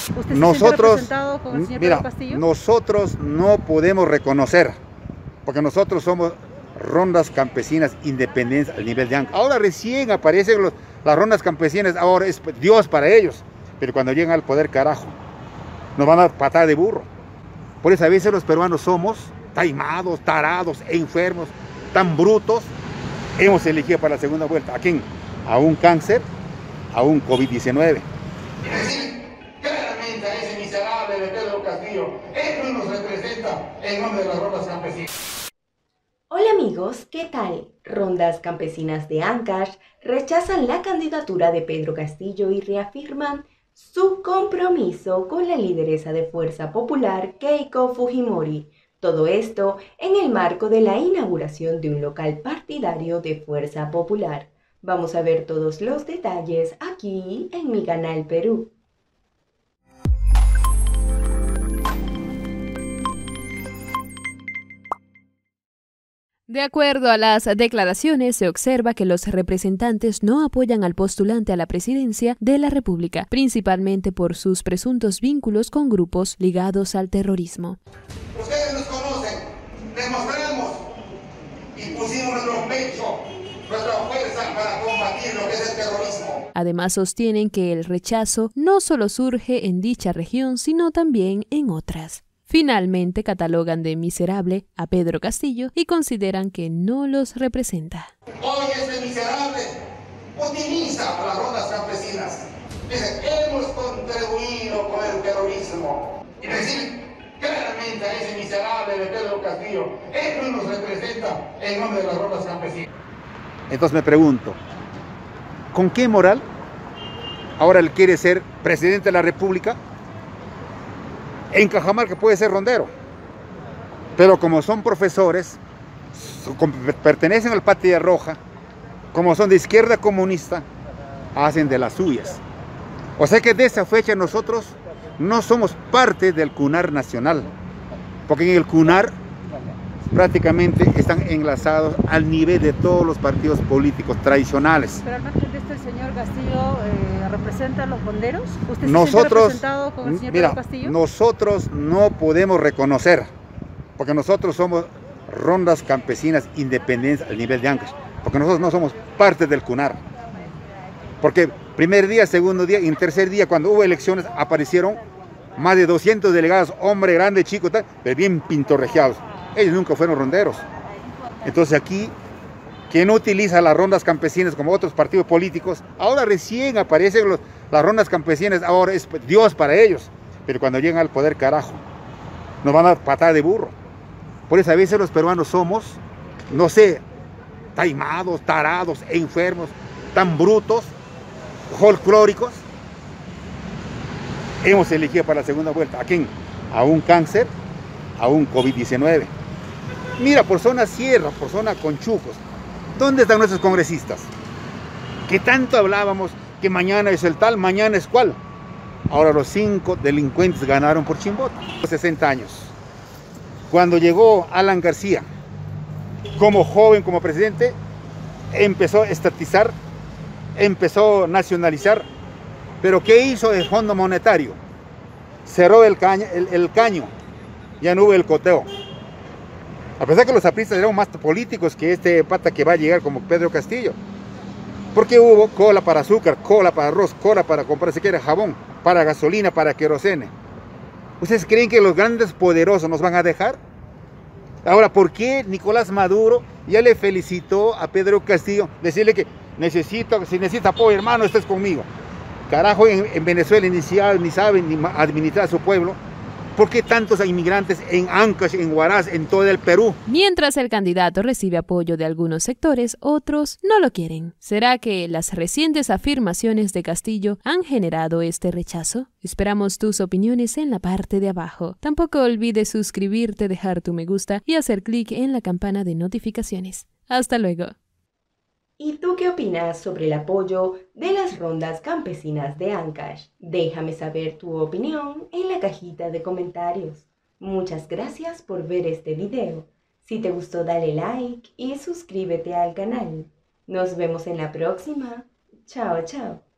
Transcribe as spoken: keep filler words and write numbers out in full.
¿Usted se nosotros, siente representado con el señor mira, Pedro Castillo? nosotros no podemos reconocer, porque nosotros somos rondas campesinas independientes al nivel de Ancash. Ahora recién aparecen los, las rondas campesinas, ahora es Dios para ellos, pero cuando llegan al poder, carajo, nos van a dar patada de burro. Por eso a veces los peruanos somos taimados, tarados, enfermos, tan brutos. Hemos elegido para la segunda vuelta, ¿a quién? A un cáncer, a un COVID diecinueve. Y decir claramente a ese miserable de Pedro Castillo, él no nos representa en nombre de las rondas campesinas. Hola amigos, ¿qué tal? Rondas campesinas de Ancash rechazan la candidatura de Pedro Castillo y reafirman su compromiso con la lideresa de Fuerza Popular, Keiko Fujimori. Todo esto en el marco de la inauguración de un local partidario de Fuerza Popular. Vamos a ver todos los detalles aquí en Mi Canal Perú. De acuerdo a las declaraciones, se observa que los representantes no apoyan al postulante a la presidencia de la República, principalmente por sus presuntos vínculos con grupos ligados al terrorismo. Ustedes nos conocen, demostramos y pusimos nuestro pecho, nuestra fuerza para combatir lo que es el terrorismo. Además, sostienen que el rechazo no solo surge en dicha región, sino también en otras. Finalmente, catalogan de miserable a Pedro Castillo y consideran que no los representa. Hoy este miserable utiliza a las rondas campesinas. Dice, hemos contribuido con el terrorismo. Y decir claramente a ese miserable de Pedro Castillo, él no nos representa en nombre de las rondas campesinas. Entonces me pregunto, ¿con qué moral ahora él quiere ser presidente de la República? En Cajamarca puede ser rondero, pero como son profesores, como pertenecen al Patria Roja, como son de izquierda comunista, hacen de las suyas. O sea que de esa fecha nosotros no somos parte del CUNAR nacional, porque en el CUNAR prácticamente están enlazados al nivel de todos los partidos políticos tradicionales. Pero al margen de esto, el señor Castillo eh, representa a los ronderos. ¿Usted se Nosotros, siente representado con el señor mira, Pedro Castillo? Nosotros no podemos reconocer, porque nosotros somos rondas campesinas independientes al nivel de Ancash, porque nosotros no somos parte del CUNAR. Porque primer día, segundo día y en tercer día, cuando hubo elecciones, aparecieron más de doscientos delegados, hombres grandes, chicos, tal, pero bien pintorregiados. Ellos nunca fueron ronderos. Entonces aquí, quien utiliza las rondas campesinas como otros partidos políticos, ahora recién aparecen los, las rondas campesinas, ahora es Dios para ellos, pero cuando llegan al poder, carajo, nos van a dar patada de burro. Por eso a veces los peruanos somos, no sé, taimados, tarados, enfermos, tan brutos, folclóricos. Hemos elegido para la segunda vuelta, ¿a quién? A un cáncer, a un COVID diecinueve. Mira, por zona sierra, por zona Conchucos, ¿dónde están nuestros congresistas? Que tanto hablábamos que mañana es el tal, mañana es cual. Ahora los cinco delincuentes ganaron por Chimbote. sesenta años. Cuando llegó Alan García, como joven, como presidente, empezó a estatizar, empezó a nacionalizar. Pero ¿qué hizo el Fondo Monetario? Cerró el caño, el, el caño. Ya no hubo el coteo. A pesar que los apristas eran más políticos que este pata que va a llegar como Pedro Castillo. Porque hubo cola para azúcar, cola para arroz, cola para comprar si quiere jabón, para gasolina, para querosene. ¿Ustedes creen que los grandes poderosos nos van a dejar? Ahora, ¿por qué Nicolás Maduro ya le felicitó a Pedro Castillo? Decirle que necesito, si necesita apoyo, hermano, estés conmigo. Carajo, en, en Venezuela ni, ni saben ni administrar a su pueblo. ¿Por qué tantos inmigrantes en Ancash, en Huaraz, en todo el Perú? Mientras el candidato recibe apoyo de algunos sectores, otros no lo quieren. ¿Será que las recientes afirmaciones de Castillo han generado este rechazo? Esperamos tus opiniones en la parte de abajo. Tampoco olvides suscribirte, dejar tu me gusta y hacer clic en la campana de notificaciones. Hasta luego. ¿Y tú qué opinas sobre el apoyo de las rondas campesinas de Ancash? Déjame saber tu opinión en la cajita de comentarios. Muchas gracias por ver este video. Si te gustó, dale like y suscríbete al canal. Nos vemos en la próxima. Chao, chao.